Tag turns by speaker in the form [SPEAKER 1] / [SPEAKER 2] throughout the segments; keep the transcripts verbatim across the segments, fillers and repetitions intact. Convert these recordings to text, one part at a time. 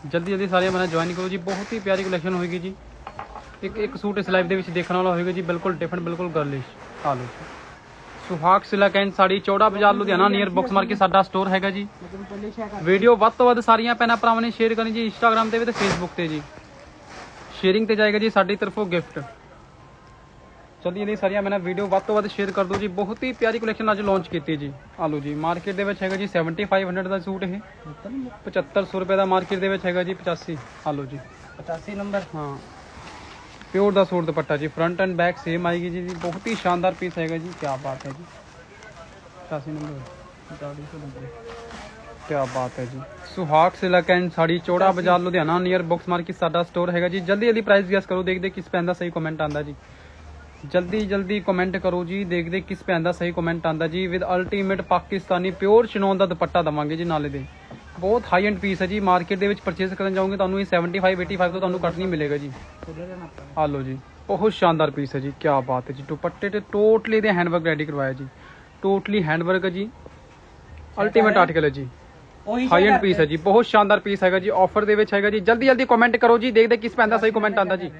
[SPEAKER 1] जल्दी जल्दी सारे मैंने ज्वाइन करो जी, बहुत ही प्यारी कलैक्शन होगी जी। एक एक सूट इस लाइव के देखने वाला होगा जी, बिल्कुल डिफरेंट, बिल्कुल गर्लिश। आ लो सुहाग silk and sari, Chaura Bazaar Ludhiana near books market साडा स्टोर हैगा जी। वीडियो ਵੱਧ ਤੋਂ ਵੱਧ ਸਾਰੀਆਂ ਭੈਣਾਂ ਭਰਾਵਾਂ ਨੇ ਸ਼ੇਅਰ ਕਰਨੀ ਜੀ, ਇੰਸਟਾਗ੍ਰਾਮ ਤੇ ਵੀ ਤੇ ਫੇਸਬੁੱਕ ਤੇ ਜੀ। शेयरिंग ਤੇ ਜਾਏਗਾ ਜੀ ਸਾਡੀ ਤਰਫੋਂ ਗਿਫਟ। जल्दी जल्दी सारिया मैंने वीडियो ਵੱਧ ਤੋਂ ਵੱਧ शेयर कर दो जी। बहुत ही प्यारी कलैक्शन अज लॉन्च की जी। आ लो जी, मार्केट ਦੇ ਵਿੱਚ ਹੈਗਾ ਜੀ सैवनटी फाइव हंड्रेड का सूट है, पचहत्तर सौ रुपये का मार्केट ਦੇ ਵਿੱਚ ਹੈਗਾ जी पचासी। आ लो जी पचासी नंबर। हाँ प्योर का सूट दुपट्टा जी, फ्रंट एंड बैक सेम आएगी जी। बहुत ही शानदार पीस हैगा जी, क्या बात है जी। पचासी नंबर, क्या बात है जी। सुहाग silk and sari, Chaura Bazaar Ludhiana near books market साडा स्टोर हैगा जी। जल्दी जल्दी प्राइस गैस करो, देखते किस पैन का सही कमेंट आता जी। जल्दी जल्दी कमेंट करो जी, देखते किस पैन का सही कमेंट आता जी। With ultimate Pakistani pure chinon का दुपट्टा देवांगे जी नाले दे। बहुत हाई एंड पीस है जी। मार्केट के परचेज करने जाओगे तो ये सैवनटी फाइव एटी फाइव तो तुहानू घट नहीं मिलेगा जी। आ लो जी, बहुत शानदार पीस है जी, क्या बात है जी। दुपट्टे ते टोटली दे हैंडवर्क रेडी करवाया जी, टोटली हैंडवर्क है जी। अल्टीमेट आर्टिकल है जी, हाई एंड पीस है जी, बहुत शानदार पीस हैगा जी। ऑफर दे विच हैगा जी। जल्दी जल्दी कमेंट करो जी, देखते किस पैन का सही कमेंट आता जी।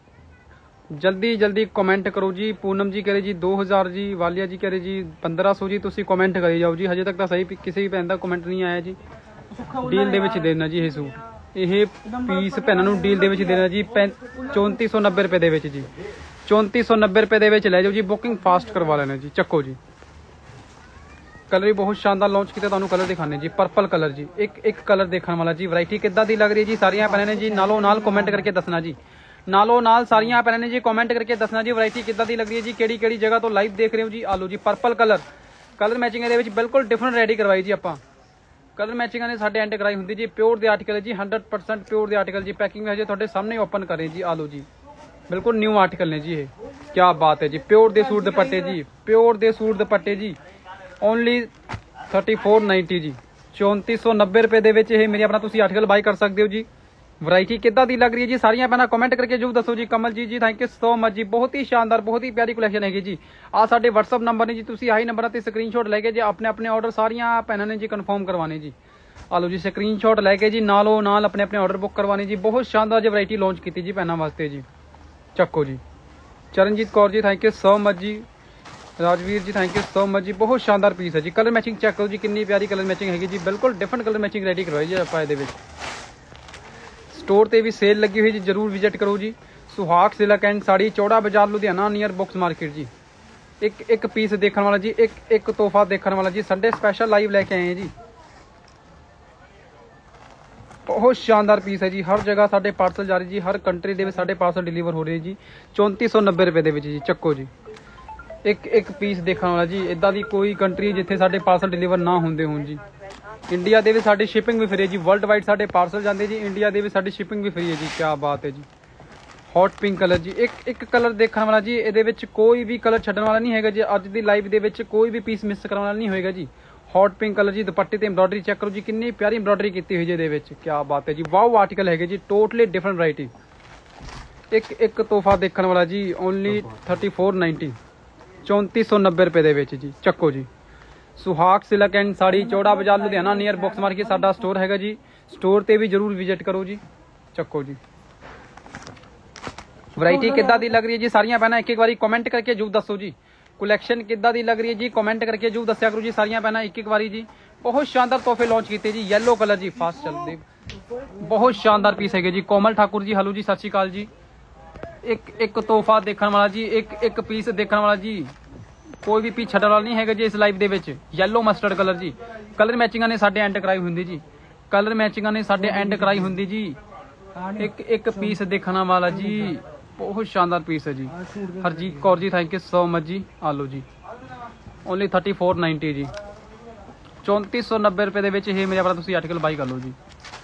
[SPEAKER 1] जल्दी जल्दी कमेंट करो जी। पूनम जी कह रहे जी दो हज़ार जी, वालिया जी कह रहे जी पंद्रह सौ जी। तुसी कमेंट करी जाओ जी, हजे तक तो सही किसी भी भैन का कमेंट नहीं आया जी। डील दे विच देना जी ये सूट, ये पीस भैनों नूं डील दे विच देना जी चौंती सौ नब्बे रुपए दे विच जी। चौंती सौ नब्बे रुपए दे विच लै जाओ जी, बुकिंग फास्ट करवा लेना जी। चक्को जी, कलर भी बहुत शानदार लॉन्च किया, तुहानू कलर दिखाने जी। पर्पल कलर जी, एक एक कलर देखने वाला जी। वैरायटी किद्दां दी लग रही है जी सारियां भैनां ने जी, नालों नाल कमेंट करके दसना जी। नालों नाल सारियां भैनां ने जी कमेंट करके दसना जी वैरायटी किद्दां दी लग रही है जी, केड़ी केड़ी जगह तो लाइव देख रहे हो जी। आलू जी पर्पल कलर, कलर मैचिंग दे विच बिल्कुल डिफरेंट रेडी करवाई जी आपां। कलर मैचिंग ने साडे एंड कराई हुंदी जी। प्योर दे आर्टिकल जी, हंड्रड परसेंट प्योर दे आर्टिकल जी। पैकिंग में हजे तुहाडे सामने ओपन करें जी। आलू जी बिल्कुल न्यू आर्टिकल ने जी, ये क्या बात है जी। प्योर दे सूट दुपट्टे जी, प्योर दे सूट दुपट्टे जी, ओनली थर्टी फोर नाइनटी जी। चौंती सौ नब्बे रुपए दे विच ये मेरे अपना तुसी आर्टिकल बाय कर सकते हो जी। वैरायटी किद्दां दी लग रही है जी, सारियां भैनां कमेंट करके जरूर दसो जी। Kamal ji ji thank you so much ji, बहुत ही शानदार, बहुत ही प्यारी कलैक्शन हैगी जी। आ साडे व्हाट्सअप नंबर ने जी, तुसी आही नंबर ते स्क्रीनशॉट लैके जी अपने अपने ऑर्डर सारियां भैनां ने जी कन्फर्म करवाने जी। आ लो जी स्क्रीनशॉट लैके जी नालों नाल अपने अपने ऑर्डर बुक करवाने जी। बहुत शानदार जी वैरायटी लॉन्च की जी भैनां वास्ते जी। चक्को ji, Charanjit Kaur ji thank you so much ji. Rajveer ji thank you so much ji, बहुत शानदार पीस है जी। कलर मैचिंग चेक करो जी, कितनी प्यारी कलर मैचिंग हैगी जी। बिल्कुल डिफरेंट कलर मैचिंग रेडी करवाई जी आपां इहदे विच। स्टोर ते भी सेल लगी हुई जी, जरूर विजिट करो जी। सुहाग silk and sari, Chaura Bazaar Ludhiana near books market जी। एक एक पीस देखने वाला जी, एक एक तोहफा देखने वाला जी। संडे स्पेशल लाइव लेके आए हैं जी। बहुत शानदार पीस है जी, हर जगह साडे पार्सल जा रही जी, हर कंट्री दे साडे पार्सल डिलीवर हो रहे जी। चौंती सौ नब्बे रुपए दे विच जी। चक्को जी, एक एक पीस देखने वाला जी। इदा दी कोई कंट्री जिथे साडे पार्सल डिलीवर ना होंदे होण जी। इंडिया दे भी साडी शिपिंग भी फ्री है जी, वर्ल्ड वाइड साडे पार्सल जाते जी। इंडिया दे भी साडी शिपिंग भी फ्री है जी, क्या बात है जी। हॉट पिंक कलर जी, एक एक कलर देखने वाला जी। इहदे विच कोई भी कलर छड्डण वाला नहीं हैगा जी। अज दी लाइव दे विच कोई भी पीस मिस करने वाला नहीं होएगा जी। हॉट पिंक कलर जी, दुपट्टे ते एम्ब्रॉयडरी चेक करो जी, कितनी प्यारी एम्ब्रॉयडरी की हुई जी। विच क्या बात है जी, वाओ आर्टिकल है जी, टोटली डिफरेंट वैरायटी। एक एक तोहफा देखने वाला जी, ओनली थर्टी फोर नाइनटी, चौंती सौ नब्बे रुपए दे विच जी। चक्को जी, सुहाग silk and sari, Chaura Bazaar Ludhiana near books market साडा स्टोर हैगा जी। स्टोर ते भी जरूर विजिट करो जी। चक्को जी, वैरायटी किद्दां दी लग रही है जी सारियां भैनां एक एक बारी कमेंट करके जरूर दसो जी। कलैक्शन किद्दां दी लग रही है जी, कमेंट करके जरूर दस्या करो जी सारियां भैनां एक एक बारी जी। बहुत शानदार तोहफे लॉन्च किए जी। येलो कलर जी, फास्ट चलते, बहुत शानदार पीस है जी। कोमल ठाकुर जी हेलो जी, सत श्री अकाल जी। एक एक तोहफा देखने वाला जी, एक एक पीस देखने वाला जी। कोई भी पीस छड्डण वाला नहीं है जी इस लाइव दे विच। येलो मस्टर्ड कलर जी, कलर मैचिंगां ने साडे एंड कराई हुंदी जी। कलर मैचिंगां ने साडे एंड कराई हुंदी जी। एक एक पीस देखने वाला जी, बहुत शानदार पीस है जी। Harjeet Kaur ji thank you so much ji. आलो जी, ओनली थर्टी फोर नाइनटी जी। चौंती सौ नब्बे रुपए दे विच ये मेरे वाला तुसीं आर्टिकल बाई कर लो जी।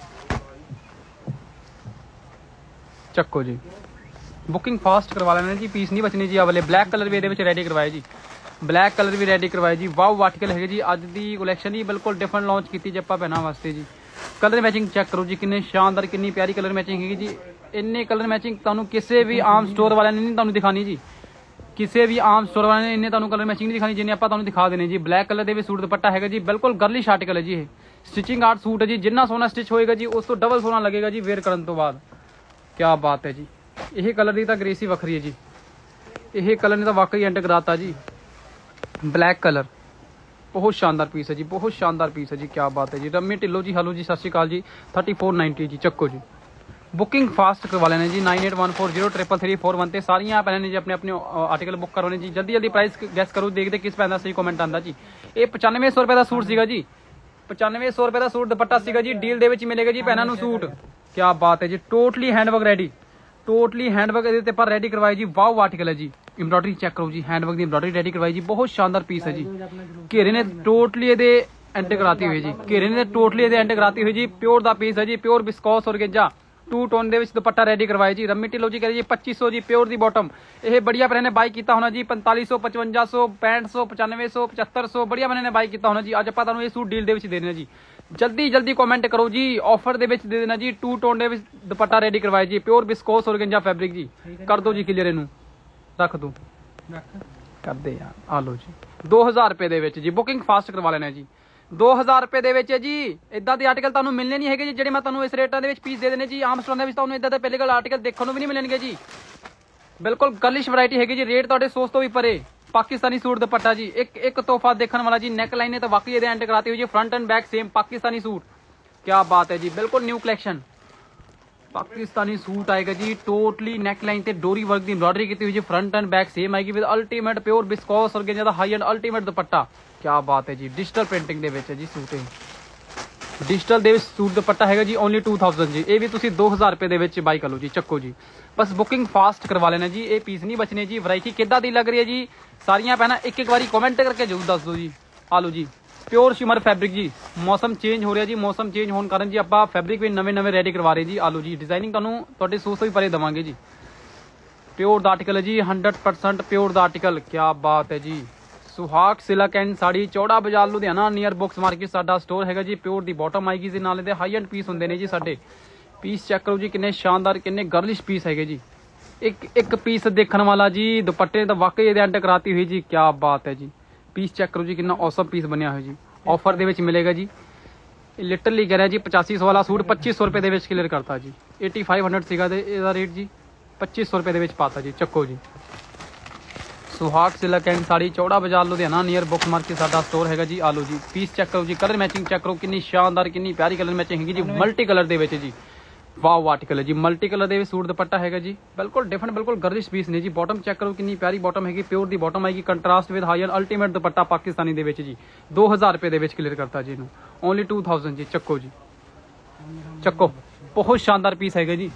[SPEAKER 1] चक्को जी, बुकिंग फास्ट करवा लेना जी, पीस नहीं बचनी जी। अवले ब्लैक कलर भी ये रेडी करवाए जी, ब्लैक कलर भी रेडी करवाए जी। वाओ आर्टिकल है जी, अज की कलैक्शन ही बिल्कुल डिफरेंट लॉन्च की जी आपां भैनां वास्ते जी। कलर मैचिंग चेक करो जी, कितने शानदार, कितनी प्यारी कलर मैचिंग है जी। इन्ने कलर मैचिंग तुहानूं किसी भी आम स्टोर वाले ने नहीं तुहानूं दिखानी जी। किसी भी आम स्टोर वाले ने इन्ने तुहानूं कलर मैचिंग नहीं दिखानी जिन्हें आपां तुहानूं दिखा देने जी। ब्लैक कलर के भी सूट दुपट्टा है जी, बिल्कुल गर्लिश आर्टिकल है जी। ये ਸਟਿਚਿੰਗ ਆਰਟ ਸੂਟ ਹੈ ਜੀ, ਜਿੰਨਾ ਸੋਹਣਾ ਸਟਿਚ ਹੋਏਗਾ ਜੀ ਉਸ ਤੋਂ ਡਬਲ ਸੋਹਣਾ ਲੱਗੇਗਾ ਜੀ ਵੇਅਰ ਕਰਨ ਤੋਂ ਬਾਅਦ। ਕੀ ਬਾਤ ਹੈ ਜੀ। ਇਹ ਕਲਰ ਦੀ ਤਾਂ ਗ੍ਰੇਸ ਹੀ ਵੱਖਰੀ ਹੈ ਜੀ, ਇਹ ਕਲਰ ਨੇ ਤਾਂ ਵਾਕਈ ਐਂਟਰ ਕਰਾਤਾ ਜੀ। ਬਲੈਕ ਕਲਰ बहुत शानदार पीस है जी, बहुत शानदार पीस है जी। क्या बात है जी। रम्मी ढिल्लो जी हेलो जी, सत श्री अकाल जी। थर्टी फोर नाइनटी जी, चक्को जी। बुकिंग फास्ट करवा लेने जी, nine eight one four zero triple three four one ते सारियां पैने जी अपने अपने आर्टिकल बुक करवाने जी। जल्दी जल्दी प्राइस गैस करो, देखते किस पैंदा सही कमेंट आंदा जी। ये पचानवे सौ रुपए का सूट सीगा जी, पचानवे सौ रुपए का सूट दुपट्टा सीगा जी। डील दे विच मिलेगा जी पैना नू सूट। क्या बात है जी। Totally handwork ready, totally handwork ਇਹਦੇ पर रेडी करवाए जी। वाव आर्टिकल है जी। एम्ब्रॉयडरी चेक करो जी, हैंडवर्क की एम्ब्रॉयडरी रेडी करवाई जी। बहुत शानदार पीस है जी। घेरे ने टोटली ਇਹਦੇ एंटर कराती हुई जी, घेरे ने टोटली ਇਹਦੇ एंटर कराती हुई जी। प्योर दा पीस है जी, pure viscose organza two tone ਦੇ ਵਿੱਚ ਦੁਪੱਟਾ रेडी करवाए जी। रम्मी ढिल्लो जी कह जी पच्चीस सौ जी प्योर दी बॉटम। ਇਹ बढ़िया भैन ने बाई किया होना जी पैंतालीस सौ पचवंजा सौ पैंठ सौ पचानवे सौ पचहत्तर सौ बढ़िया भैन ने बाई किया होना जी। अज आप ਤੁਹਾਨੂੰ ਇਹ सूट डील ਦੇ ਵਿੱਚ ਦੇ ਦੇਣਾ जी। जल्दी जल्दी कमेंट करो जी, ऑफर ਦੇ ਵਿੱਚ ਦੇ ਦੇਣਾ जी। टू टोन ਦੇ ਵਿੱਚ ਦੁਪੱਟਾ रेडी करवाए जी, प्योर बिस्कॉस ऑर्गेंजा फैब्रिक जी। कर दो जी क्लियर, ਇਹਨੂੰ रख दो कर दे यार। आ लो जी दो हज़ार रुपए ਦੇ ਵਿੱਚ ਜੀ। बुकिंग फास्ट करवा लेना जी। दो हज़ार रुपए ਦੇ ਵਿੱਚ ਜੀ। ਇਦਾਂ ਦੇ ਆਰਟੀਕਲ ਤੁਹਾਨੂੰ ਮਿਲਣੇ ਨਹੀਂ ਹੈਗੇ ਜੀ ਜਿਹੜੇ ਮੈਂ ਤੁਹਾਨੂੰ ਇਸ ਰੇਟਾਂ ਦੇ ਵਿੱਚ ਪੀਸ ਦੇ ਦੇਣੇ ਜੀ। ਆਮ ਸਟੋਰਾਂ ਦੇ ਵਿੱਚ ਤੁਹਾਨੂੰ ਇਦਾਂ ਦੇ ਪਹਿਲੇ ਗੱਲ ਆਰਟੀਕਲ ਦੇਖਣ ਨੂੰ ਵੀ ਨਹੀਂ ਮਿਲਣਗੇ ਜੀ। ਬਿਲਕੁਲ ਗਰਲਿਸ਼ ਵੈਰਾਈਟੀ ਹੈਗੀ ਜੀ। ਰੇਟ ਤੁਹਾਡੇ ਸੋਚ ਤੋਂ ਵੀ ਪਰੇ। पाकिस्तानी सूट दुपट्टा जी, एक एक तोहफा देखने वाला जी। नेक लाइन ने तो वाकई ये एंड कराती हुई जी। Front and back same Pakistani suit. क्या बात है जी, बिल्कुल न्यू कलेक्शन पाकिस्तानी सूट आएगा जी। टोटली नेक लाइन ते डोरी वर्क की एम्ब्रॉयडरी की हुई जी। फ्रंट एंड बैक सेम आएगी विद अल्टीमेट प्योर बिस्कॉस और ज्यादा हाई एंड अल्टीमेट दुपट्टा। क्या बात है जी। डिजिटल प्रिंटिंग दे विच है जी सूट। डिजिटल दे विच सूट दुपट्टा है जी ओनली टू थाउजेंड जी। ये भी तुसी दो हज़ार रुपए दे विच बाई कर लो जी। चक्को जी, बस बुकिंग फास्ट करवा लेना जी। ये पीस नहीं बचने जी। वैरायटी किद्दां दी लग रही है जी सारियां पैना एक एक बारी कमेंट करके जरूर दस दो जी। आ लो जी प्योर शिमर फैब्रिक जी। मौसम चेंज हो रहा जी, मौसम चेंज होने कारण जी आप फैब्रिक भी नवे नवे रेडी करवा रहे जी। आ लो जी डिजाइनिंग तुहानूं तुहाडे सोच तो भी परे देवांगे जी। प्योर दा आर्टिकल है जी, हंड्रड परसेंट प्योर दा आर्टिकल। क्या बात है जी। सुहाग silk and sari Chaura Bazaar Ludhiana near books market साडा स्टोर हैगा जी। प्योर दी बॉटम आएगी जी, नाल दे हाई एंड पीस हुंदे ने जी साडे। पीस चेक करो जी किन्ने शानदार किन्ने गर्लिश पीस हैगे जी। एक एक पीस देखने वाला जी। दुपट्टे तो वाकई ये एंड कराती हुई जी। क्या बात है जी। पीस चेक करो जी कितना औसम पीस बनया हुआ जी। ऑफर दे विच मिलेगा जी। लिटरली कह रहा जी पचासी सौ वाला सूट पच्चीस सौ रुपए दे विच क्लियर करता जी। एटी फाइव हंड्रड सीगा इहदा रेट जी, पच्चीस सौ रुपए दे विच पाता जी। चक्को जी सुहाग silk and sari Chaura Bazaar Ludhiana near book market साडा स्टोर हैगा जी। आलो जी पीस चेक करो जी, कलर मैचिंग चेक करो कितनी शानदार कितनी प्यारी कलर मैचिंग हैगी जी। मल्टी कलर दे विच जी। वाव आर्टिकल है जी। मल्टी कलर दे सूट दुपट्टा हैगा जी। बिल्कुल डिफरेंट बिल्कुल गर्लिश पीस ने जी। बॉटम चेक करो कितनी प्यारी बॉटम हैगी। प्योर दी बॉटम आएगी contrast with high end ultimate दुपट्टा पाकिस्तानी दे विच जी। दो हज़ार रुपए दे विच क्लियर करता जी। ओनली टू थाउजेंड जी। चक्को जी चक्को, बहुत शानदार पीस हैगा जी।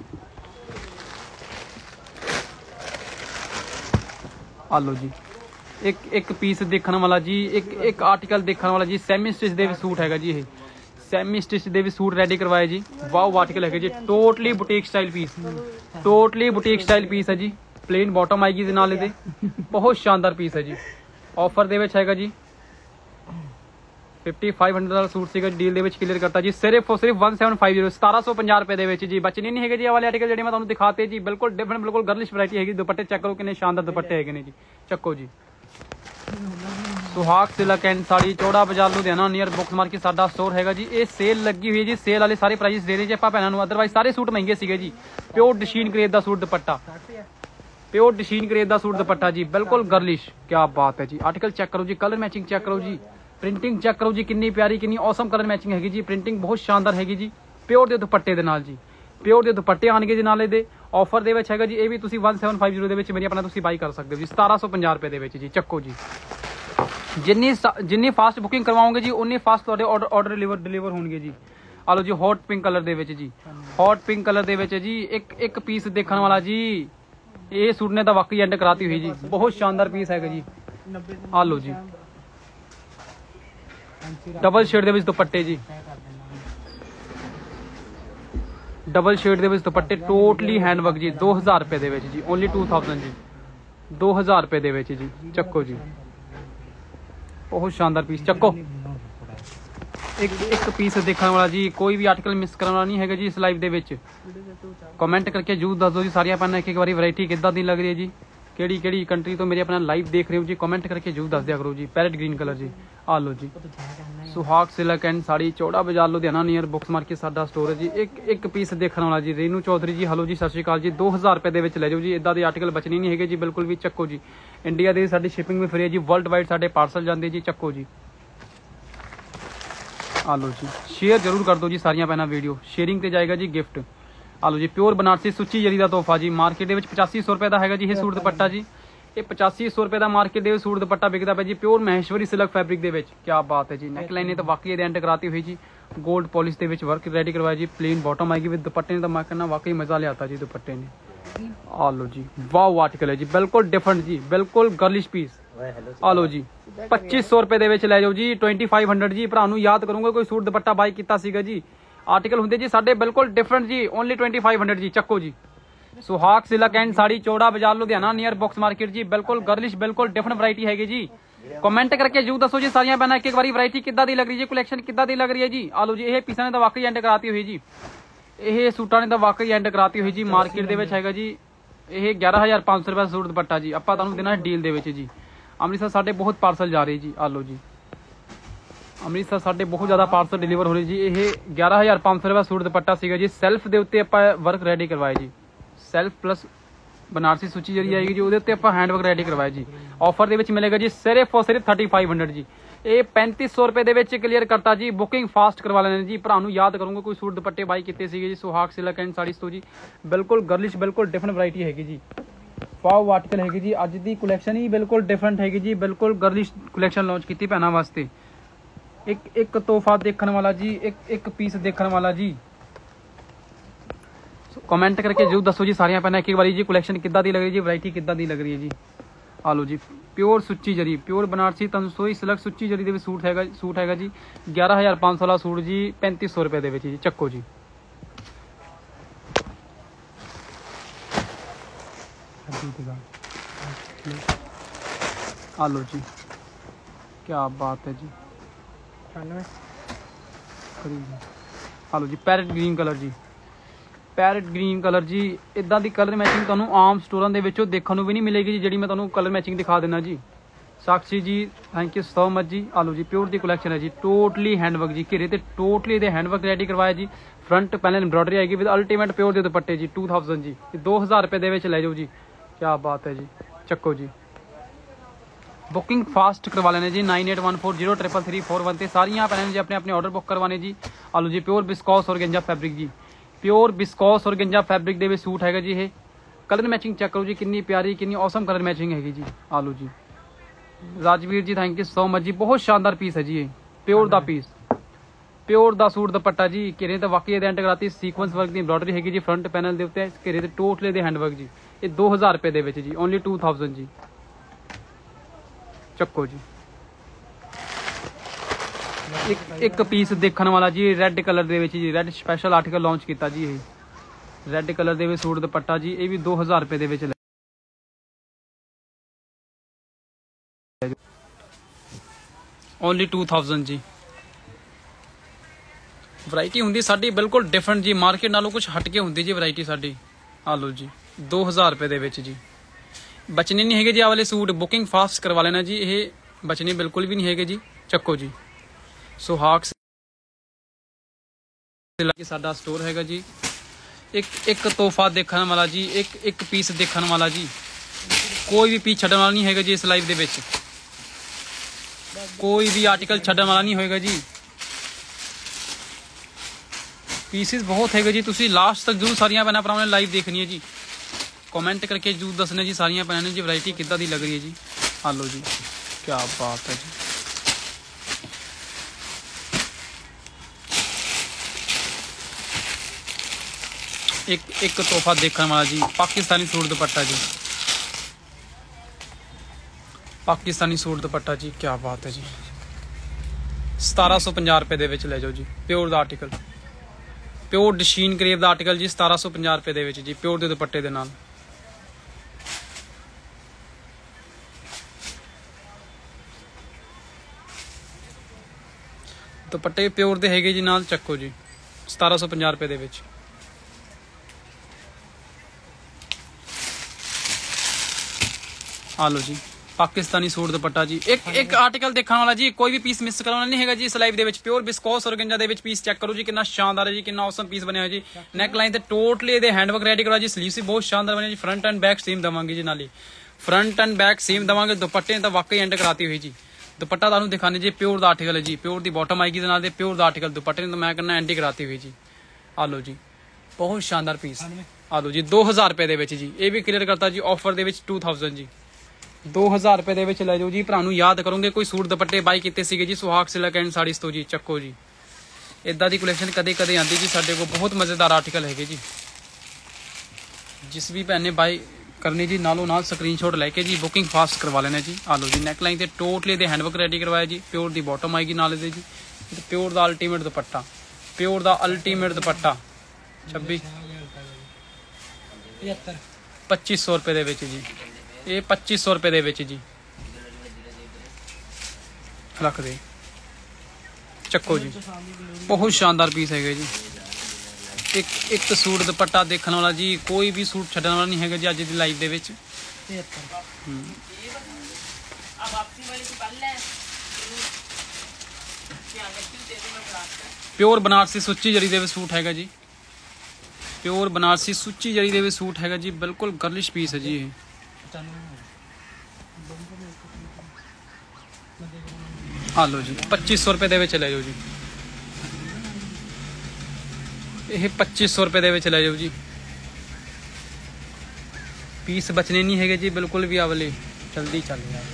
[SPEAKER 1] आ लो जी एक एक पीस देखने वाला जी। एक एक आर्टिकल देखने वाला जी। सैमी स्टिच दे सूट हैगा जी। ये सैमी स्टिच दे भी सूट रेडी करवाए जी। वाव आर्टिकल है जी। Totally boutique style piece, totally boutique style piece है जी। प्लेन बॉटम आएगी जी नाल दे। बहुत शानदार पीस है जी। ऑफर दे विच हैगा जी फिफ्टी फाइव हंड्रेड वाला सूट सीगा डील दे विच क्लियर करता जी। सिर्फ और सिर्फ वन सैवन फाइव जीरो सतारह सौ पंजाह रुपए दे विच जी। बचने नहीं है जी वाले आर्टिकल जेडे मैं तुहानूं दिखाते जी। बिल्कुल डिफरेंट बिल्कुल गर्लिश वैरायटी हैगी। दुपट्टे चेक करो कितने शानदार दुपट्टे हैगे ने जी। चक्को जी सुहाग silk and sari Chaura Bazaar Ludhiana near books market साडा स्टोर हैगा जी। ये सेल लगी हुई है जी। सेल वाले सारे प्राइस दे रहे जी आपां भैणां नूं। अदरवाइज सारे सूट महंगे सीगे जी। प्योर डशीन ग्रेड दा सूट दुपट्टा, प्योर डशीन ग्रेड दा सूट दुपट्टा जी। बिल्कुल गर्लिश। क्या बात है जी। आर्टिकल चेक करो जी, कलर मैचिंग चेक करो जी, प्रिंटिंग चेक करो जी कितनी प्यारी कितनी औसम कलर मैचिंग हैगी जी। प्रिंटिंग बहुत शानदार हैगी जी। प्योर दे दुपट्टे दे नाल जी। प्योर दे दुपट्टे आणगे जी नाले दे। ऑफर दे विच हैगा जी। ये भी तुसीं वन सैवन फाइव जीरो दे विच मेरी अपना तुसीं बाई कर सकदे हो जी। सतारह सौ पंजाह रुपए दे विच जी। चक्को जी जिन्नी जिन्नी फास्ट बुकिंग करवाओगे जी उन्नी फास्ट तुहाडे ऑर्डर ऑर्डर डिलीवर डिलीवर होणगे जी। आ लो जी हॉट पिंक कलर दे विच जी। हॉट पिंक कलर दे विच जी। एक एक पीस देखने वाला जी। ये सूट ने तो वाकई एंड कराती हुई जी। बहुत शानदार पीस हैगा जी। आ लो जी डबल शेड दे विच दुपट्टे जी। डबल शेड दे विच दुपट्टे टोटली हैंडवर्क जी। दो हज़ार रुपए दे विच जी। ओनली टू थाउजेंड जी। दो हज़ार रुपए दे विच जी। चक्को जी बहुत शानदार पीस। चक्को एक एक पीस देखने वाला जी। कोई भी आर्टिकल मिस करने वाला नहीं है जी। इस लाइव दे विच कमेंट करके जरूर दस दो जी। सारियां पैन एक एक बारी वैरायटी किद्दां दी लग रही है जी। ਕਿਹੜੀ ਕਿਹੜੀ ਕੰਟਰੀ ਤੋਂ ਮੇਰੇ ਆਪਣਾ ਲਾਈਵ ਦੇਖ ਰਹੇ ਹੋ ਜੀ, ਕਮੈਂਟ ਕਰਕੇ ਜਰੂਰ ਦੱਸ ਦਿਆ ਕਰੋ ਜੀ। ਪੈਰਟ ਗ੍ਰੀਨ ਕਲਰ ਜੀ, ਆ ਲਓ ਜੀ। ਸੁਹਾਗ silk and sari, Chaura Bazaar Ludhiana near books market ਸਾਡਾ ਸਟੋਰ ਹੈ ਜੀ। ਇੱਕ ਇੱਕ ਪੀਸ ਦੇਖਣ ਵਾਲਾ ਜੀ। ਰੇਨੂ ਚੌਧਰੀ ਜੀ, ਹਲੋ ਜੀ, ਸਤਿ ਸ਼੍ਰੀ ਅਕਾਲ ਜੀ। ਦੋ ਹਜ਼ਾਰ ਰੁਪਏ ਦੇ ਵਿੱਚ ਲੈ ਜਾਓ ਜੀ। ਇਦਾਂ ਦੇ ਆਰਟੀਕਲ ਬਚਣੇ ਨਹੀਂ ਹੈਗੇ ਜੀ ਬਿਲਕੁਲ ਵੀ। ਚੱਕੋ ਜੀ, ਇੰਡੀਆ ਦੇ ਸਾਡੀ ਸ਼ਿਪਿੰਗ ਵੀ ਫਰੀ ਹੈ ਜੀ, ਵਰਲਡ ਵਾਈਡ ਸਾਡੇ ਪਾਰਸਲ ਜਾਂਦੇ ਜੀ। ਚੱਕੋ ਜੀ, ਆ ਲਓ ਜੀ। ਸ਼ੇਅਰ ਜ਼ਰੂਰ ਕਰ ਦਿਓ ਜੀ ਸਾਰੀਆਂ ਪੈਣਾ ਵੀਡੀਓ, ਸ਼ੇਅਰਿੰਗ ਤੇ ਜਾਏਗਾ ਜੀ ਗਿਫਟ। ਆ ਲਓ ਜੀ, ਪਿਓਰ ਬਨਾਰਸੀ ਸੁੱਚੀ ਜਰੀ ਦਾ ਤੋਹਫਾ ਜੀ। ਮਾਰਕੀਟ ਦੇ ਵਿੱਚ ਪਚਾਸੀ ਸੌ ਰੁਪਏ ਦਾ ਹੈਗਾ ਜੀ ਇਹ ਸੂਟ ਦੁਪੱਟਾ ਜੀ। ਇਹ ਪਚਾਸੀ ਸੌ ਰੁਪਏ ਦਾ ਮਾਰਕੀਟ ਦੇ ਵਿੱਚ ਸੂਟ ਦੁਪੱਟਾ ਵਿਕਦਾ ਪਿਆ ਜੀ, ਪਿਓਰ ਮਹੇਸ਼ਵਰੀ ਸਿਲਕ ਫੈਬਰਿਕ ਦੇ ਵਿੱਚ। ਕੀ ਬਾਤ ਹੈ ਜੀ। ਨੈਕ ਲਾਈਨ ਨੇ ਤਾਂ ਵਾਕਈ ਇਹਦੇ ਐਂਡ ਕਰਾਤੀ ਹੋਈ ਜੀ, ਗੋਲਡ ਪੋਲਿਸ਼ ਦੇ ਵਿੱਚ ਵਰਕ ਰੈਡੀ ਕਰਵਾਇਆ ਜੀ। ਪਲੇਨ ਬਾਟਮ ਆਏਗੀ ਵਿਦ ਦੁਪੱਟੇ ਨੇ, ਤਾਂ ਮੈਂ ਕਹਿੰਦਾ ਵਾਕਈ ਮਜ਼ਾ ਲਿਆਤਾ ਜੀ ਦੁਪੱਟੇ ਨੇ। ਆ ਲਓ ਜੀ, ਵਾਓ ਆਰਟੀਕਲ ਹੈ ਜੀ, ਬਿਲਕੁਲ ਡਿਫਰੈਂਟ ਜੀ, ਬਿਲਕੁਲ ਗਰਲਿਸ਼ ਪੀਸ। ਆ ਲਓ ਜੀ, ਪੱਚੀ ਸੌ ਰੁਪਏ ਦੇ ਵਿੱਚ ਲੈ ਜਾਓ ਜੀ। ਟਵੈਂਟੀ ਫਾਈਵ ਹੰਡਰਡ ਜੀ। ਭਰਾ ਨੂੰ ਯਾਦ ਕਰੂੰਗਾ ਕੋਈ ਸੂਟ ਦੁਪੱਟਾ ਬਾਈ ਕੀਤਾ ਸੀਗਾ ਜੀ। ਆਰਟੀਕਲ ਹੁੰਦੇ ਜੀ ਸਾਡੇ ਬਿਲਕੁਲ ਡਿਫਰੈਂਟ ਜੀ, ਓਨਲੀ ਟਵੈਂਟੀ ਫਾਈਵ ਹੰਡਰਡ ਜੀ। ਚੱਕੋ ਜੀ, ਸੁਹਾਗ silk and sari, Chaura Bazaar Ludhiana near books market ਜੀ। ਬਿਲਕੁਲ ਗਰਲਿਸ਼, ਬਿਲਕੁਲ ਡਿਫਰੈਂਟ ਵੈਰਾਈਟੀ ਹੈਗੀ ਜੀ। ਕਮੈਂਟ ਕਰਕੇ ਜਰੂਰ ਦੱਸੋ ਜੀ ਸਾਰੀਆਂ ਪੈਣਾ ਇੱਕ ਇੱਕ ਵਾਰੀ ਵੈਰਾਈਟੀ ਕਿੱਦਾਂ ਦੀ ਲੱਗ ਰਹੀ ਹੈ, ਕਲੈਕਸ਼ਨ ਕਿੱਦਾਂ ਦੀ ਲੱਗ ਰਹੀ ਹੈ ਜੀ। ਆ ਲਓ ਜੀ, ਇਹ ਪੀਸਾਂ ਨੇ ਤਾਂ ਵਾਕਈ ਐਂਡ ਕਰਾਤੀ ਹੋਈ ਜੀ, ਇਹ ਸੂਟਾਂ ਨੇ ਤਾਂ ਵਾਕਈ ਐਂਡ ਕਰਾਤੀ ਹੋਈ ਜੀ। ਮਾਰਕੀਟ ਦੇ ਵਿੱਚ ਹੈਗਾ ਜੀ ਇਹ ਗਿਆਰਾਂ ਹਜ਼ਾਰ ਪੰਜ ਸੌ ਰੁਪਏ ਸੂਟ ਦੁਪੱਟਾ ਜੀ। ਆਪਾਂ ਤੁਹਾਨੂੰ ਦੇਣਾ ਡੀਲ ਦੇ ਵਿੱਚ ਜੀ। ਅੰਮ੍ਰਿਤਸਰ ਸਾਡੇ ਬਹੁਤ ਪਾਰਸਲ ਜਾ ਰਹੇ ਜੀ। ਆ ਲਓ ਜੀ, ਅੰਮ੍ਰਿਤਸਰ ਸਾਡੇ ਬਹੁਤ ਜ਼ਿਆਦਾ ਪਾਰਸਲ ਡਿਲੀਵਰ ਹੋ ਰਹੇ ਜੀ। ਇਹ ਗਿਆਰਾਂ ਹਜ਼ਾਰ ਪੰਜ ਸੌ ਰੁਪਏ ਸੂਟ ਦੁਪੱਟਾ ਸੀਗਾ ਜੀ। ਸੈਲਫ ਦੇ ਉੱਤੇ ਆਪਾਂ ਵਰਕ ਰੈਡੀ ਕਰਵਾਇਆ ਜੀ। ਸੈਲਫ ਪਲੱਸ ਬਨਾਰਸੀ ਸੁੱਚੀ ਜਿਹੜੀ ਆਏਗੀ ਜੀ, ਉਹਦੇ ਉੱਤੇ ਆਪਾਂ ਹੈਂਡ ਵਰਕ ਰੈਡੀ ਕਰਵਾਇਆ ਜੀ। ਆਫਰ ਦੇ ਵਿੱਚ ਮਿਲੇਗਾ ਜੀ ਸਿਰਫ ਔਰ ਸਿਰਫ ਥਰਟੀ ਫਾਈਵ ਹੰਡਰਡ ਜੀ। ਇਹ ਪੈਂਤੀ ਸੌ ਰੁਪਏ ਦੇ ਵਿੱਚ ਕਲੀਅਰ ਕਰਤਾ ਜੀ। ਬੁਕਿੰਗ ਫਾਸਟ ਕਰਵਾ ਲੈਣੇ ਜੀ। ਭਰਾ ਨੂੰ ਯਾਦ ਕਰੂੰਗਾ ਕੋਈ ਸੂਟ ਦੁਪੱਟੇ ਬਾਈ ਕੀਤੇ ਸੀਗੇ ਜੀ ਸੁਹਾਗ ਸਿਲਕ ਐਂਡ ਸਾੜੀਜ਼ ਤੋਂ ਜੀ। ਬਿਲਕੁਲ ਗਰਲਿਸ਼, ਬਿਲਕੁਲ ਡਿਫਰੈਂਟ ਵੈਰਾਈਟੀ ਹੈਗੀ ਜੀ। ਵਾਓ ਆਰਟੀਕਲ ਹੈਗੀ ਜੀ। ਅੱਜ ਦੀ ਕਲੈਕਸ਼ਨ ਹੀ ਬਿਲਕੁਲ ਡਿਫਰੈਂਟ ਹੈਗੀ ਜੀ, ਬਿਲਕੁਲ ਗਰਲਿਸ਼ ਕਲੈਕਸ਼ਨ ਲਾਂਚ ਕੀਤੀ ਭੈਣਾਂ ਵਾਸਤੇ। ਇੱਕ ਇੱਕ ਤੋਹਫਾ ਦੇਖਣ ਵਾਲਾ ਜੀ, ਇੱਕ ਇੱਕ ਪੀਸ ਦੇਖਣ ਵਾਲਾ ਜੀ। ਕਮੈਂਟ ਕਰਕੇ ਜਰੂਰ ਦੱਸੋ ਜੀ ਸਾਰੀਆਂ ਪੈਣਾ ਇੱਕ ਇੱਕ ਵਾਰੀ ਜੀ, ਕਲੈਕਸ਼ਨ ਕਿੱਦਾਂ ਦੀ ਲੱਗ ਰਹੀ ਜੀ, ਵੈਰਾਈਟੀ ਕਿੱਦਾਂ ਦੀ ਲੱਗ ਰਹੀ ਹੈ ਜੀ। ਆ ਲਓ ਜੀ, ਪਿਓਰ ਸੁੱਚੀ ਜਰੀ, ਪਿਓਰ ਬਨਾਰਸੀ ਤਨਸੋਈ ਸਿਲਕ ਸੁੱਚੀ ਜਰੀ ਦੇ ਵਿੱਚ ਸੂਟ ਹੈਗਾ ਸੂਟ ਹੈਗਾ ਜੀ। ਗਿਆਰਾਂ ਹਜ਼ਾਰ ਪੰਜ ਸੌ ਵਾਲਾ ਸੂਟ ਜੀ ਪੈਂਤੀ ਸੌ ਰੁਪਏ ਦੇ ਵਿੱਚ ਜੀ। ਚੱਕੋ ਜੀ, ਆ ਲਓ ਜੀ, ਕੀ ਬਾਤ ਹੈ ਜੀ। ਆ ਲਓ ਜੀ, ਪੈਰਟ ਗ੍ਰੀਨ ਕਲਰ ਜੀ, ਪੈਰਟ ਗ੍ਰੀਨ ਕਲਰ ਜੀ। ਇਦਾਂ ਦੀ ਕਲਰ ਮੈਚਿੰਗ ਤੁਹਾਨੂੰ ਆਮ ਸਟੋਰਾਂ ਦੇ ਵਿੱਚੋਂ ਦੇਖਣ ਨੂੰ ਵੀ ਨਹੀਂ ਮਿਲੇਗੀ ਜੀ, ਜਿਹੜੀ ਮੈਂ ਤੁਹਾਨੂੰ ਕਲਰ ਮੈਚਿੰਗ ਦਿਖਾ ਦਿੰਦਾ ਜੀ। ਸਾਕਸ਼ੀ ਜੀ, ਥੈਂਕ ਯੂ ਸੋ ਮਚ ਜੀ। ਆ ਲਓ ਜੀ, ਪਿਓਰ ਦੀ ਕਲੈਕਸ਼ਨ ਹੈ ਜੀ, ਟੋਟਲੀ ਹੈਂਡਵਰਕ ਜੀ। ਘੇਰੇ ਤੇ ਟੋਟਲੀ ਦੇ ਹੈਂਡਵਰਕ ਰੈਡੀ ਕਰਵਾਇਆ ਜੀ। ਫਰੰਟ ਪੈਨਲ ਐਮਬ੍ਰੋਇਡਰੀ ਆਏਗੀ ਵਿਦ ਅਲਟੀਮੇਟ ਪਿਓਰ ਦੇ ਦੁਪੱਟੇ ਜੀ। ਟੂ ਥਾਊਜ਼ੈਂਡ ਜੀ, ਦੋ ਹਜ਼ਾਰ ਰੁਪਏ ਦੇ ਵਿੱਚ ਲੈ ਜਾਓ ਜੀ। ਕੀ ਬਾਤ ਹੈ ਜੀ। ਚੱਕੋ ਜੀ, ਬੁਕਿੰਗ ਫਾਸਟ ਕਰਵਾ ਲੈਣੇ ਜੀ। Nine eight one four zero triple three four one ਤੇ ਸਾਰੀਆਂ ਪੈਨਲ ਜੀ ਆਪਣੇ ਆਪਣੇ ਆਰਡਰ ਬੁੱਕ ਕਰਵਾਣੇ ਜੀ। ਆ ਲਓ ਜੀ, ਪਿਓਰ ਬਿਸਕੋਸ ਔਰਗੈਂਜਾ ਫੈਬਰਿਕ ਜੀ, ਪਿਓਰ ਬਿਸਕੋਸ ਔਰਗੈਂਜਾ ਫੈਬਰਿਕ ਦੇ ਵਿੱਚ ਸੂਟ ਹੈਗਾ ਜੀ। ਇਹ ਕਲਰ ਮੈਚਿੰਗ ਚੈੱਕ ਕਰੋ ਜੀ, ਕਿੰਨੀ ਪਿਆਰੀ, ਕਿੰਨੀ ਔਸਮ ਕਲਰ ਮੈਚਿੰਗ ਹੈਗੀ ਜੀ। ਆ ਲਓ ਜੀ, ਰਾਜਵੀਰ ਜੀ, ਥੈਂਕ ਯੂ ਸੋ ਮਚ ਜੀ। ਬਹੁਤ ਸ਼ਾਨਦਾਰ ਪੀਸ ਹੈ ਜੀ, ਇਹ ਪਿਓਰ ਦਾ ਪੀਸ, ਪਿਓਰ ਦਾ ਸੂਟ ਦੁਪੱਟਾ ਜੀ। ਘੇਰੇ ਤਾਂ ਵਾਕਈ ਇਹਦੇ ਐਂਡ ਕਰਾਤੀ, ਸੀਕੁਐਂਸ ਵਰਕ ਦੀ ਐਮਬ੍ਰੋਇਡਰੀ ਹੈਗੀ ਜੀ ਫਰੰਟ ਪੈਨਲ ਦੇ ਉੱਤੇ। ਘੇਰੇ ਤੇ ਟੋਟਲੇ ਦੇ ਹੈਂਡਵਰਕ ਜੀ। ਇਹ ਦੋ ਹਜ਼ਾਰ ਰੁਪਏ ਦੇ ਵਿੱਚ ਜੀ, ਓਨਲੀ ਟੂ ਥਾਊਜ਼ੈਂਡ ਜੀ। ਚੱਕੋ ਜੀ, ਇੱਕ ਇੱਕ ਪੀਸ ਦੇਖਣ ਵਾਲਾ ਜੀ, ਰੈੱਡ ਕਲਰ ਦੇ ਵਿੱਚ ਜੀ। ਰੈੱਡ ਸਪੈਸ਼ਲ ਆਰਟੀਕਲ ਲਾਂਚ ਕੀਤਾ ਜੀ। ਇਹ ਰੈੱਡ ਕਲਰ ਦੇ ਵਿੱਚ ਸੂਟ ਦੁਪੱਟਾ ਜੀ। ਇਹ ਵੀ ਦੋ ਹਜ਼ਾਰ ਰੁਪਏ ਦੇ ਵਿੱਚ ਓਨਲੀ ਟੂ ਥਾਊਜ਼ੈਂਡ ਜੀ। ਵੈਰਾਈਟੀ ਹੁੰਦੀ ਸਾਡੀ ਬਿਲਕੁਲ ਡਿਫਰੈਂਟ ਜੀ, ਮਾਰਕੀਟ ਨਾਲੋਂ ਕੁਝ ਹਟ ਕੇ ਹੁੰਦੀ ਜੀ ਵੈਰਾਈਟੀ ਸਾਡੀ। ਆ ਲਓ ਜੀ, ਦੋ ਹਜ਼ਾਰ ਰੁਪਏ ਦੇ ਵਿੱਚ ਜੀ। ਬਚਨੇ ਨਹੀਂ ਹੈਗੇ ਜੀ ਆਹ ਵਾਲੇ ਸੂਟ, ਬੁਕਿੰਗ ਫਾਸਟ ਕਰਵਾ ਲੈਣਾ ਜੀ। ਇਹ ਬਚਨੇ ਬਿਲਕੁਲ ਵੀ ਨਹੀਂ ਹੈਗੇ ਜੀ। ਚੱਕੋ ਜੀ, ਸੁਹਾਗ ਸਾਡਾ ਸਟੋਰ ਹੈਗਾ ਜੀ। ਇੱਕ ਇੱਕ ਤੋਹਫਾ ਦੇਖਣ ਵਾਲਾ ਜੀ, ਇੱਕ ਇੱਕ ਪੀਸ ਦੇਖਣ ਵਾਲਾ ਜੀ। ਕੋਈ ਵੀ ਪੀਸ ਛੱਡਣ ਵਾਲਾ ਨਹੀਂ ਹੈਗਾ ਜੀ। ਇਸ ਲਾਈਵ ਦੇ ਵਿੱਚ ਕੋਈ ਵੀ ਆਰਟੀਕਲ ਛੱਡਣ ਵਾਲਾ ਨਹੀਂ ਹੋਏਗਾ ਜੀ। ਪੀਸਿਸ ਬਹੁਤ ਹੈਗੇ ਜੀ। ਤੁਸੀਂ ਲਾਸਟ ਤੱਕ ਜ਼ਰੂਰ ਸਾਰੀਆਂ ਭੈਣਾਂ ਭਰਾਵਾਂ ਨੇ ਲਾਈਵ ਦੇਖਣੀ ਹੈ ਜੀ। ਕਮੈਂਟ ਕਰਕੇ ਜ਼ਰੂਰ ਦੱਸਣਾ ਜੀ ਸਾਰੀਆਂ ਭੈਣਾਂ ਨੇ ਜੀ ਵੈਰਾਈਟੀ ਕਿੱਦਾਂ ਦੀ ਲੱਗ ਰਹੀ ਹੈ ਜੀ। ਆ ਲਓ ਜੀ, ਕੀ ਬਾਤ ਹੈ ਜੀ। ਇੱਕ ਇੱਕ ਤੋਹਫਾ ਦੇਖਣ ਵਾਲਾ ਜੀ, ਪਾਕਿਸਤਾਨੀ ਸੂਟ ਦੁਪੱਟਾ ਜੀ, ਪਾਕਿਸਤਾਨੀ ਸੂਟ ਦੁਪੱਟਾ ਜੀ। ਕੀ ਬਾਤ ਹੈ ਜੀ। ਸਤਾਰਾਂ ਸੌ ਪੰਜਾਹ ਰੁਪਏ ਦੇ ਵਿੱਚ ਲੈ ਜਾਓ ਜੀ। ਪਿਓਰ ਦਾ ਆਰਟੀਕਲ, ਪਿਓਰ ਡਸ਼ੀਨ ਕਰੇਵ ਦਾ ਆਰਟੀਕਲ ਜੀ। ਸਤਾਰਾਂ ਸੌ ਪੰਜਾਹ ਰੁਪਏ ਦੇ ਵਿੱਚ ਜੀ, ਪਿਓਰ ਦੇ ਦੁਪੱਟੇ ਦੇ ਨਾਲ। ਦੁਪੱਟੇ ਪਿਓਰ ਦੇ ਹੈਗੇ ਜੀ ਨਾਲ। ਚੱਕੋ ਜੀ, ਸਤਾਰਾਂ ਸੌ ਪੰਜਾਹ ਰੁਪਏ ਦੇ ਵਿੱਚ। आ लो जी पाकिस्तानी सूट दुपट्टा जी। एक एक आर्टिकल देखने वाला जी, कोई भी पीस मिस करवाना नहीं है जी इस लाइव दे विच। प्योर बिस्कोस ऑर्गेंजा दे विच पीस चेक करो जी, कितना शानदार है जी, कितना औसम पीस बनया जी। नैक लाइन ते टोटली ਇਹਦੇ हैंडवर्क रेडी करवा जी। स्लीव्स भी बहुत शानदार बने जी। फ्रंट एंड बैक सेम दवांगे जी, नाली फ्रंट एंड बैक सेम दवांगे। दुपट्टे तो वाकई एंड कराती हुई जी। दुपट्टा तुहानू दिखाने जी, प्योर दा आर्टिकल है जी, प्योर दी बॉटम आएगी नाल दे, प्योर दा आर्टिकल। दुपट्टे तो मैं कहना एंड कराती हुई जी। आ लो जी बहुत शानदार पीस। आ लो जी दो हज़ार रुपए दे विच जी। ये भी क्लियर करता जी ऑफर दे विच टू थाउजेंड जी। दो हज़ार रुपए दे विच ले जाओ जी। भरा नू याद करोगे कोई सूट दुपट्टे बाई कीते सीगे जी सुहाग सिल्क एंड साड़ीज़ तो जी। चक्को जी इदा दी कलैक्शन कदे कदे आती जी साडे को। बहुत मज़ेदार आर्टिकल है जी। जिस भी भैन ने बाई करनी जी नालों नाल स्क्रीनशॉट लैके जी बुकिंग फास्ट करवा लेना जी। आ लो जी नैक लाइन से टोटली दे हैंडवर्क रेडी करवाया जी। प्योर दी बॉटम आएगी नाल दे जी। प्योर दा अल्टीमेट दुपट्टा, प्योर दा अल्टीमेट दुपट्टा छब्बी पच्चीस सौ रुपए दे विच जी। ये पच्चीस सौ रुपए दे विच जी रख दे। चक्को जी बहुत शानदार पीस है जी। एक एक सूट दुपट्टा देखने वाला जी, कोई भी सूट छड्डण वाला नहीं है जी अज दी लाइव दे विच। प्योर बनारसी सुच्ची जरी दे सूट है जी। प्योर बनारसी सुच्ची जरी दे सूट है जी। बिल्कुल गर्लिश पीस है जी। आ लो जी पच्चीस सौ रुपए दे विच ले जाओ जी। ये पच्चीस सौ रुपए दे विच ले जाओ जी। पीस बचने नहीं है जी बिल्कुल भी। आवले जल्दी चल यार।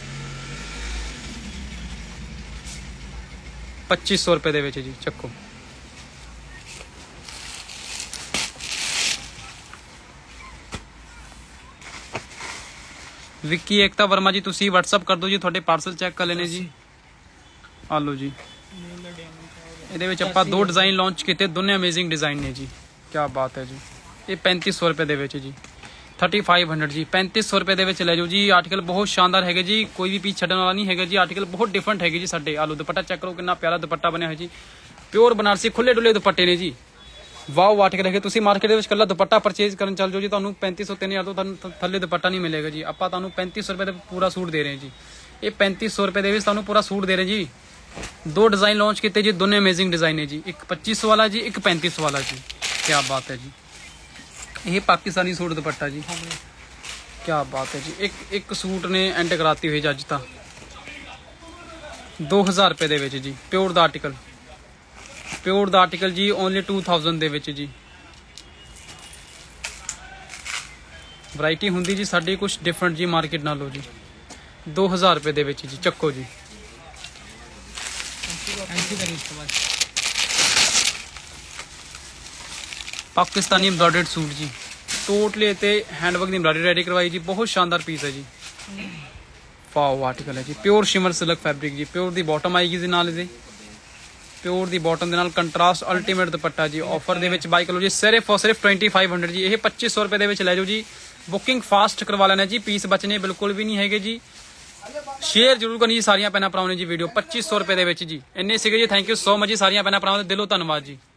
[SPEAKER 1] पच्चीस सौ रुपए दे विच जी। चक्को विक्की एकता वर्मा जी तुसी व्हाट्सअप कर दो जी, थोड़े पार्सल चेक कर लेने जी। आ लो जी ਇਹਦੇ ਵਿੱਚ ਆਪਾਂ दो डिजाइन लॉन्च किए, दोनों अमेजिंग डिजाइन ने जी। क्या बात है जी। ये पैंतीस सौ रुपए दे विच जी। थर्टी फाइव हंड्रेड जी। पैंतीस सौ रुपए दे विच ले जाओ जी। आर्टिकल बहुत शानदार है जी, कोई भी पीस छड्डण वाला नहीं है जी। आर्टिकल बहुत डिफरेंट है जी साडे। आलू दुपट्टा चेक करो कितना प्यारा दुपट्टा बनया है जी। प्योर बनारसी खुले डुले दुपट्टे ने जी। वाओ आर्टिकल है। तुसी मार्केट दे विच कल्ला दुपट्टा परचेज करन चल जाओ जी, तुहानू पैंतीस सौ तीन हज़ार तो थल्ले दुपट्टा नहीं मिलेगा जी। आपां तुहानू पैंतीस सौ रुपए दे पूरा सूट दे रहे हैं जी। ये पैंतीस सौ रुपए दे विच तुहानू पूरा सूट दे रहे हैं जी। दो डिजाइन लॉन्च किए जी, दोनों अमेजिंग डिजाइन है जी। एक पच्चीस वाला जी, एक पैंतीस वाला जी। क्या बात है जी। ये पाकिस्तानी सूट दुपट्टा जी। क्या बात है जी। एक एक सूट ने एंड कराती हुई अज तक दो हज़ार रुपए दे विच जी। प्योर दा आर्टिकल, प्योर दा आर्टिकल जी ओनली टू थाउजेंड दे विच जी। वैरायटी हुंदी जी साडी कुछ डिफरेंट जी मार्केट नालों जी। दो हज़ार रुपए दे विच जी। चक्को जी पाकिस्तानी एम्ब्रॉयडर्ड सूट जी। टोटली इतने हैंडवर्क की एम्ब्रॉयडरी रेडी करवाई जी। बहुत शानदार पीस है जी। वाओ आर्टिकल है जी। प्योर शिमर सिल्क फैब्रिक जी। प्योर दी बॉटम आएगी जी नाल दे। प्योर दी बॉटम दे नाल कंट्रास्ट अल्टीमेट दुपट्टा जी। ऑफर दे विच बाई करो जी सिर्फ और सिर्फ ट्वेंटी फाइव हंड्रेड जी। ये पच्चीस सौ रुपए दे विच ले जाओ जी। बुकिंग फास्ट करवा लेना जी। पीस बचने बिल्कुल भी नहीं है जी। शेयर जरूर करनी जी सारिया भैन भरावां ने जी वीडियो। पच्चीस सौ रुपए दे विच जी। इन्ने सीगे जी। थैंक यू सो मच जी सारिया भैन भरावां दा दिलों धन्नवाद जी।